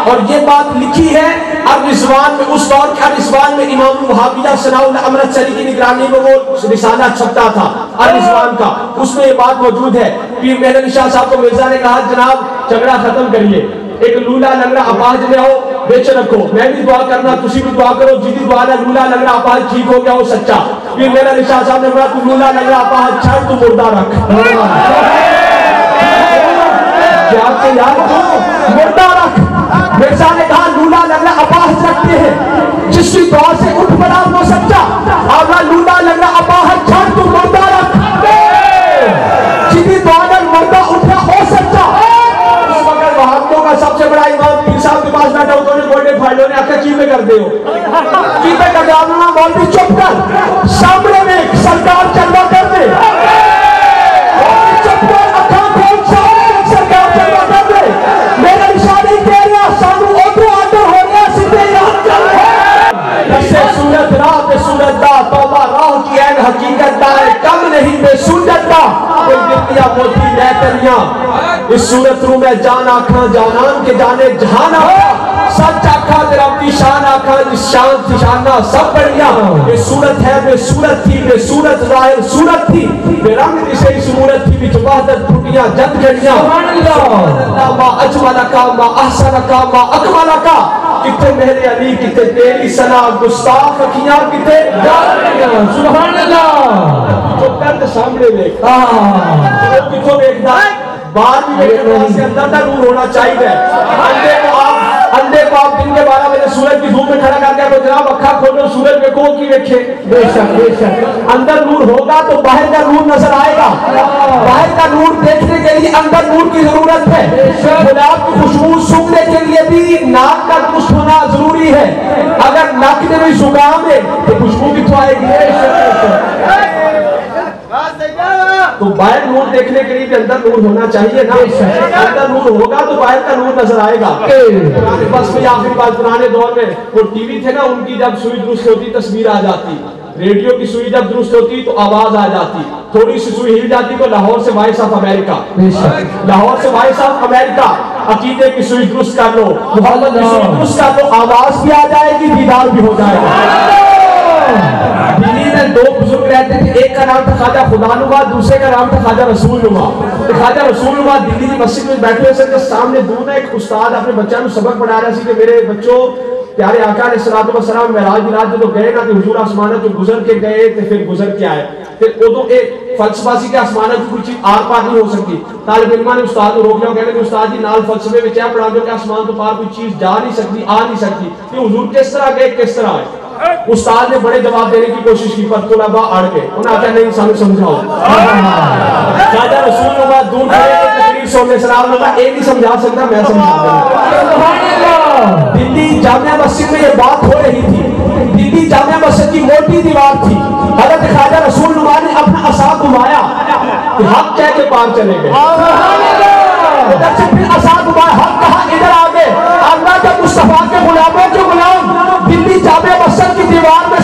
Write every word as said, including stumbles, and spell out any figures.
اور یہ بات لکھی ہے الرضوان میں، اس دور کے الرضوان میں امام وہابیہ ثناء اللہ امرتسری کی نگرانی میں وہ رسالہ چھپتا تھا الرضوان کا، اس میں یہ بات موجود ہے۔ پیر مہر علی شاہ صاحب کو مرزا نے کہا جناب جھگڑا ختم کریے، ایک لولا لنگڑا اپاہج نے ہو بیچ رکھو، میں بھی دعا کرنا تسی بھی دعا کرو، جیدی دعا نہ لولا لنگڑا اپاہج ٹھیک ہو گیا ہو سچا۔ پیر مہر علی شاہ صاحب نے کہا تو لولا لنگڑا اپاہج چھڑ تو مردہ رکھ، کیا کہ یار تو مردہ رکھ۔ مرزا نے کہا لولا لنگڑا اپاہج رکھتے ہیں، جس کی دعا سے اٹھ پڑا وہ سچا، آگا لولا لنگڑا اپاہج چھڑ تو مردہ رکھ، جیدی دعا نہ مردہ اٹھا ہو سچا۔ اس وقت وہابیوں کا سب سے بڑا امام پیر صاحب کے پاس بیٹھا ہوتا ہے، گوڑے پھائلوں نے آکھا چیزیں کر دے ہو، چیزیں کر دے آنا مولوی چپ کر، سامنے میں سرکار چلوا کر دے، چپ کر اکھاں کھول سامنے سرکار چلوا کر دے، میرا اشارے کہہ رہا سانو ادھر آڈر ہو گیا سیدھے یہاں چل رہے جسے سورت راہ پہ سورت دا توبہ راہ کی این حقیقت دا ہے کم نہیں بے سورت دا کوئی دنیا موتی لیتریاں اس صورت رو میں جان آکھاں جانان کے جانے جہان آکھاں سچ آکھاں تیرا اپنی شان آکھاں جس شان تھی شانہ سب بڑھیا بے صورت ہے بے صورت تھی بے صورت ظاہر صورت تھی بے رنگ جسے اس صورت تھی بچ وحدت پھٹیاں جد گڑیاں اللہ ما اجملکا ما احسنکا ما اکملکا کتے مہر علی کتے تیری سنا گستاخ اکھیاں کتے سبحان اللہ جو کرد سامنے دیکھ کتوں دیکھتا باہر بھی دیکھتا ہے اندر تک نور ہونا چاہیے اندے کو آپ اندے کو آپ دن کے بارہ بجے سورج کی دھوپ میں کھڑا کر کے تو جناب اکھا کھولو سورج میں کو کی رکھے بے شک بے شک اندر نور ہوگا تو باہر کا نور نظر آئے گا باہر کا نور دیکھنے کے لیے اندر نور کی ضرورت ہے گلاب کی خوشبو سونگنے کے لیے بھی ناک کا درست ہونا ضروری ہے اگر ناک میں بھی زکام ہے تو خوشبو کتوں آئے گی تو باہر نور دیکھنے کے لیے بھی اندر نور ہونا چاہیے نا اندر نور ہوگا تو باہر کا نور نظر آئے گا پرانے بس میں آخری بات پرانے دور میں وہ ٹی وی تھے نا ان کی جب سوئی درست ہوتی تصویر آ جاتی ریڈیو کی سوئی جب درست ہوتی تو آواز آ جاتی تھوڑی سی سوئی ہل جاتی تو لاہور سے وائس آف امریکہ لاہور سے وائس آف امریکہ عقیدے کی سوئی درست کر لو محمد کی سوئی درست کر لو آواز بھی آ جائے گی دیدار بھی ہو جائے گا دلی میں دو بزرگ رہتے تھے ایک کا نام تھا خواجہ خدا نما دوسرے کا نام تھا خواجہ رسول نما خواجہ رسول نما دلی کی مسجد میں بیٹھے ہوئے سر سامنے دور میں ایک استاد اپنے بچوں کو سبق پڑھا رہا سی کہ میرے بچوں پیارے آقا علیہ الصلوۃ والسلام معراج میراج جو گئے نا کہ حضور آسمانہ جو گزر کے گئے تو پھر گزر کے آئے پھر ادو ایک فلسفہ سی کہ آسمانہ کی کوئی چیز آر پار نہیں ہو سکتی طالب علماں نے استاد کو روک لیا کہنے کہ استاد جی نال فلسفے میں کیا پڑھا دو کہ آسمان تو پار کوئی چیز جا نہیں سکتی آ نہیں سکتی کہ حضور کس طرح گئے کس طرح آئے استاد نے بڑے جواب دینے کی کوشش کی پر طلباء اڑ گئے انہوں نے کہا نہیں سامنے سمجھاؤ خواجہ رسول نما دور کھڑے کے تقریر سونے سلام نما ایک نہیں سمجھا سکتا میں سمجھا دوں دلی جامعہ مسجد میں یہ بات ہو رہی تھی دلی جامعہ مسجد کی موٹی دیوار تھی حضرت خواجہ رسول نما نے اپنا عصا گھمایا کہ حق کہہ کے پار چلے گئے ادھر سے پھر عصا گھمایا حق کہا ادھر آگے اللہ کے مصطفیٰ کے غلاموں کے غلام دلی جامعہ مسجد کی دیوار میں